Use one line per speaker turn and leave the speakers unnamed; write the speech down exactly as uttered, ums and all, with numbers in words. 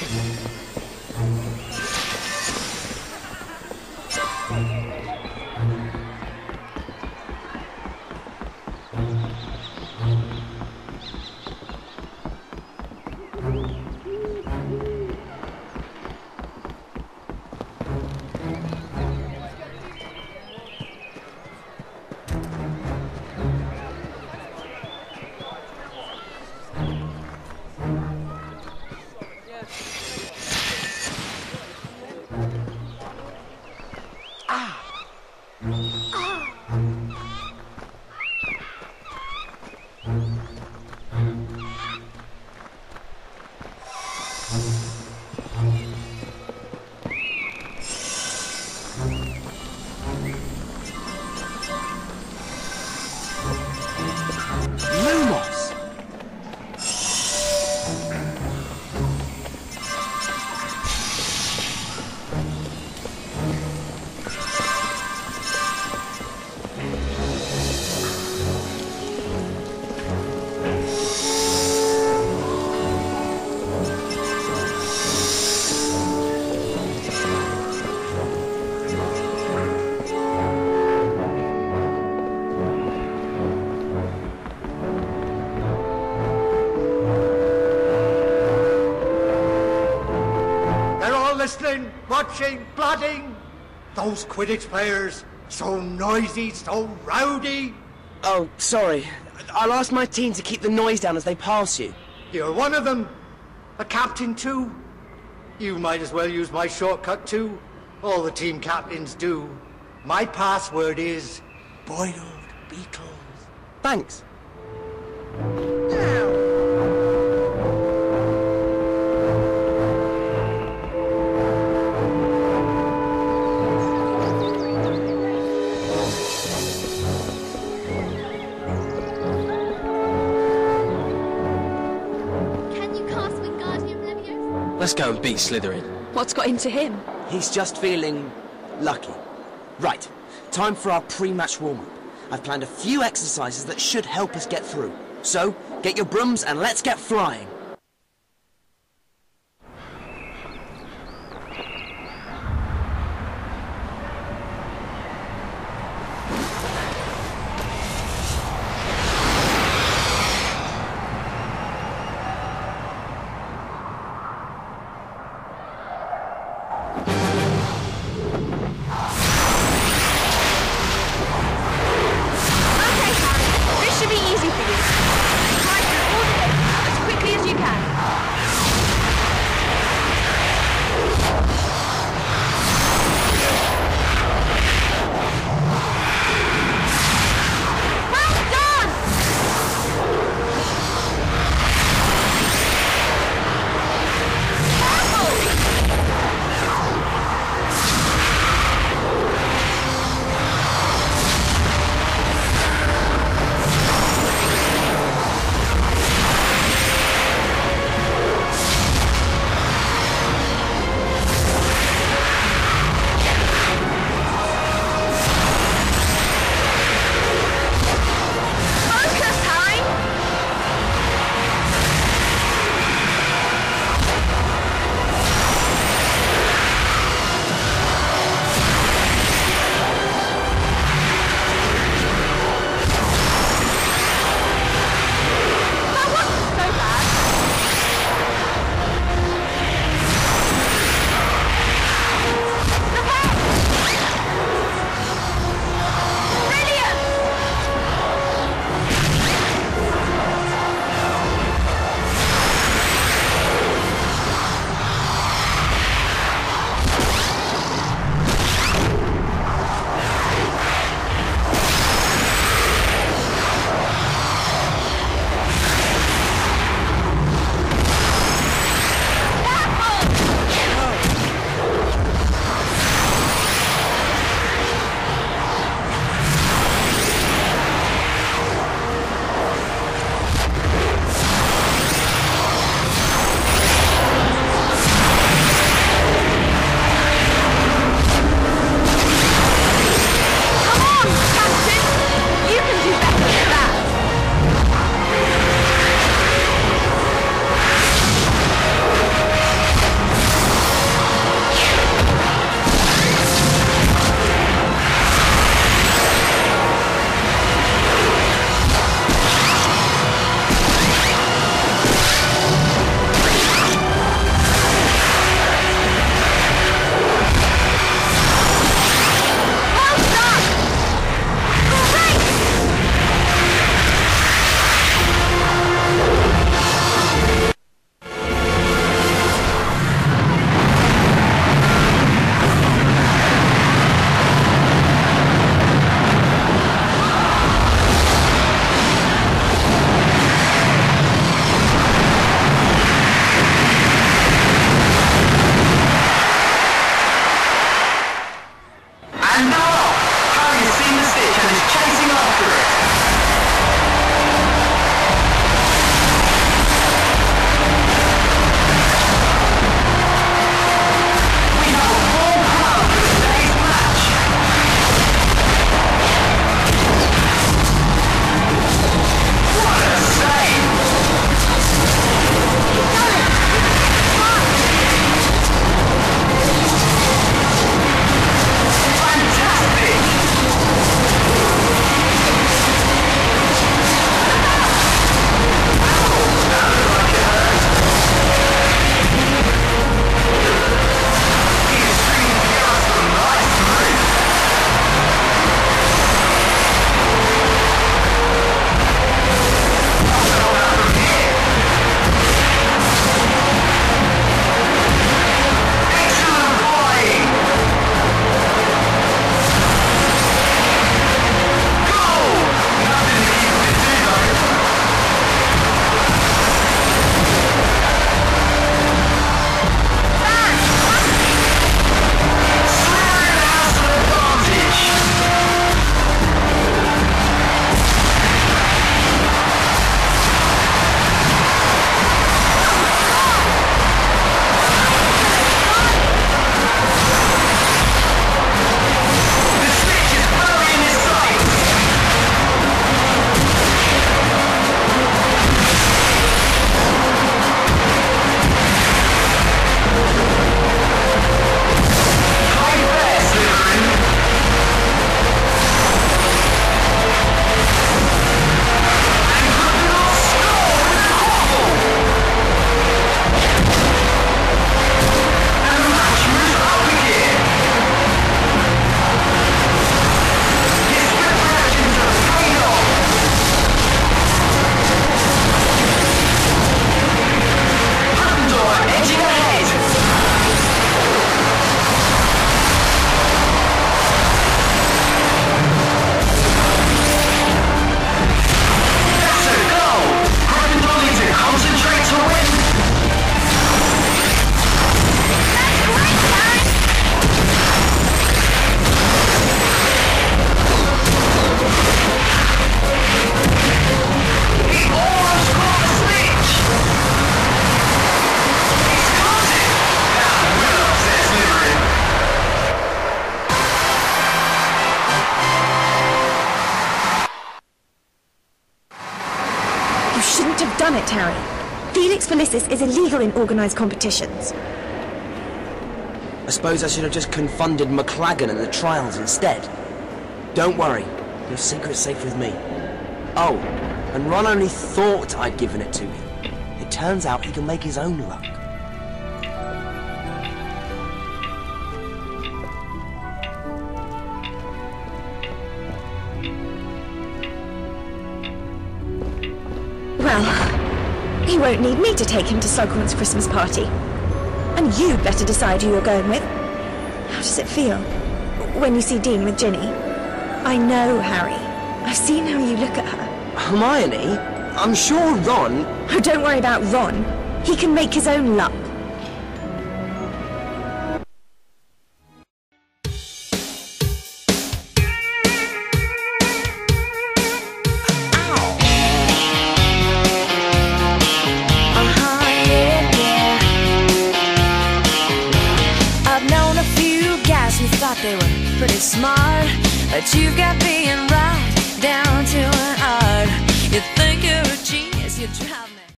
Listening, watching, plotting. Those Quidditch players, so noisy, so rowdy.
Oh, sorry. I'll ask my team to keep the noise down as they pass you.
You're one of them. A captain too. You might as well use my shortcut too. All the team captains do. My password is boiled beetles.
Thanks.
Let's go and beat Slytherin.
What's got into him?
He's just feeling lucky. Right, time for our pre-match warm-up. I've planned a few exercises that should help us get through. So, get your brooms and let's get flying.
Easy for you. Try to all the way as quickly as you Harry. Felix Felicis is illegal in organised competitions.
I suppose I should have just confunded McLagan and the trials instead. Don't worry, your secret's safe with me. Oh, and Ron only thought I'd given it to him. It turns out he can make his own luck.
Well, he won't need me to take him to Slughorn's Christmas party. And you'd better decide who you're going with. How does it feel when you see Dean with Ginny? I know, Harry. I've seen how you look at her.
Hermione? I'm sure Ron...
Oh, don't worry about Ron. He can make his own luck.
They were pretty smart, but you've got being right down to an art. You think you're a genius, you drive